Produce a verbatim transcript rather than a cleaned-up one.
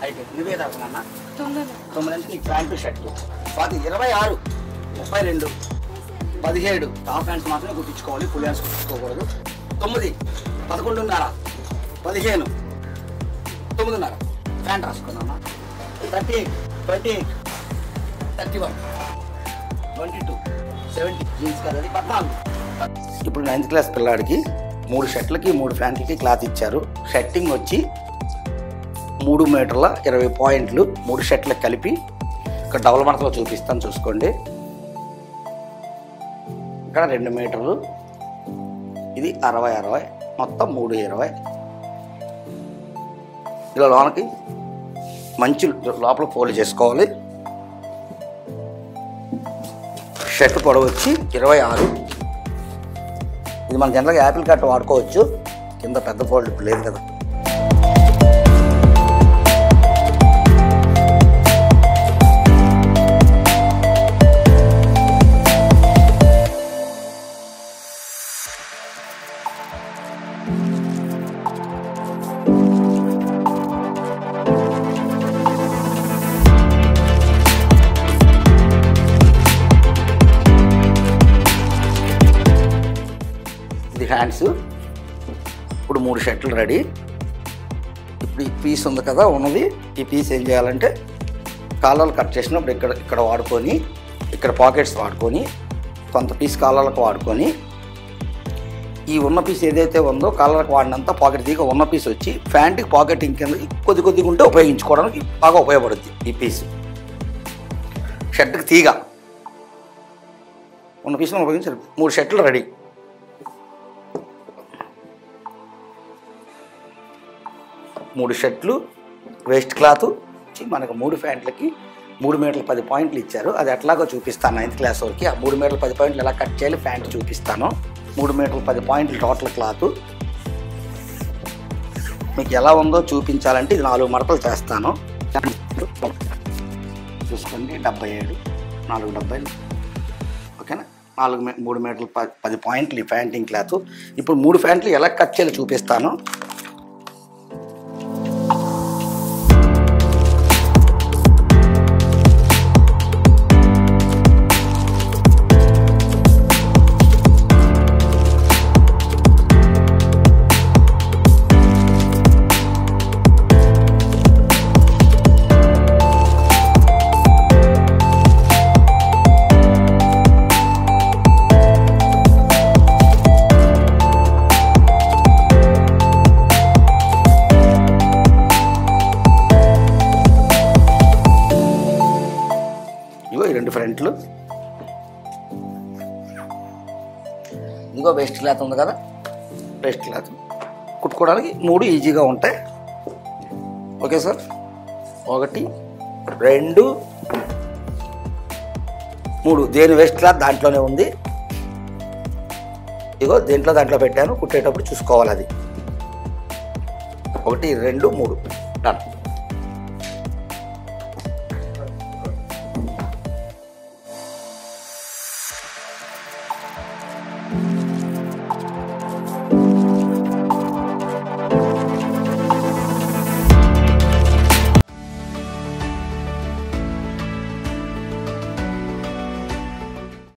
Right. నువ్వే తరపునన్నా తొమ్మిది అంటే నీకు ప్యాంటు షర్ట్. పది ఇరవై ఆరు ముప్పై రెండు పదిహేడు టాప్ ప్యాంట్స్ మాత్రమే కుట్టించుకోవాలి, ఫుల్ హ్యాండ్స్ కుట్టించుకోకూడదు. తొమ్మిది పదకొండున్నర పదిహేను తొమ్మిదిన్నర ప్యాంట్ రాసుకున్నామా. Thirty eight twenty eight thirty one twenty two seventy jeans కదా అది పద్నాలుగు. ఇప్పుడు నైన్త్ క్లాస్ పిల్లాడికి మూడు షర్ట్లకి మూడు ప్యాంట్లకి క్లాత్ ఇచ్చారు. షర్టింగ్ వచ్చి మూడు మీటర్ల ఇరవై పాయింట్లు మూడు షర్ట్లకు కలిపి. ఇక్కడ డబుల్ మడతలో చూపిస్తాను చూసుకోండి. ఇక్కడ రెండు మీటర్లు, ఇది అరవై అరవై మొత్తం మూడు ఇరవై. ఇలా లోనకి మంచి లోపల ఫోల్డ్ చేసుకోవాలి. షర్ట్ పొడవు వచ్చి ఇరవై ఆరు. ఇది మన జనరల్గా యాపిల్ కట్ వాడుకోవచ్చు, కింద పెద్ద ఫోల్డ్ ఇప్పుడు లేదు కదా. హ్యాండ్స్ ఇప్పుడు మూడు షర్ట్లు రెడీ. ఇప్పుడు ఈ పీస్ ఉంది కదా ఉన్నది, ఈ పీస్ ఏం చేయాలంటే కాలాలు కట్ చేసినప్పుడు ఇక్కడ ఇక్కడ వాడుకొని, ఇక్కడ పాకెట్స్ వాడుకొని, కొంత పీస్ కాలాలకు వాడుకొని, ఈ ఉన్న పీస్ ఏదైతే ఉందో కాలాలకు వాడినంత పాకెట్ దిగ ఉన్న పీస్ వచ్చి ప్యాంట్కి పాకెట్ ఇంకెందు కొద్ది కొద్దిగా ఉంటే ఉపయోగించుకోవడానికి బాగా ఉపయోగపడుద్ది. ఈ పీస్ షర్ట్కి తీగ ఉన్న పీస్ని ఉపయోగించారు. మూడు షర్ట్లు రెడీ. మూడు షర్ట్లు వేస్ట్ క్లాత్ మనకు మూడు ప్యాంట్లకి మూడు మీటర్ల పది పాయింట్లు ఇచ్చారు. అది ఎట్లాగో చూపిస్తాను నైన్త్ క్లాస్ వరకు. ఆ మూడు మీటర్ల పది పాయింట్లు ఎలా కట్ చేయాలి ప్యాంట్ చూపిస్తాను. మూడు మీటర్ల పది పాయింట్లు టోటల్ క్లాత్ మీకు ఎలా ఉందో చూపించాలంటే ఇది నాలుగు మడతలు చేస్తాను. చూసుకోండి డెబ్బై ఏడు నాలుగు డెబ్బై ఓకేనా. నాలుగు మూడు మీటర్ల పది పది పాయింట్లు ఈ ప్యాంటింగ్ క్లాత్. ఇప్పుడు మూడు ప్యాంట్లు ఎలా కట్ చేయాలి చూపిస్తాను. రెండు ఫ్రంట్లు, ఇదిగో వేస్ట్ క్లాత్ ఉంది కదా, వేస్ట్ క్లాత్ కుట్టుకోవడానికి మూడు ఈజీగా ఉంటాయి. Okay sir. ఒకటి రెండు మూడు. దేని వేస్ట్ క్లాత్ దాంట్లోనే ఉంది. ఇదిగో దేంట్లో దాంట్లో పెట్టాను, కుట్టేటప్పుడు చూసుకోవాలి. అది ఒకటి రెండు మూడు డన్.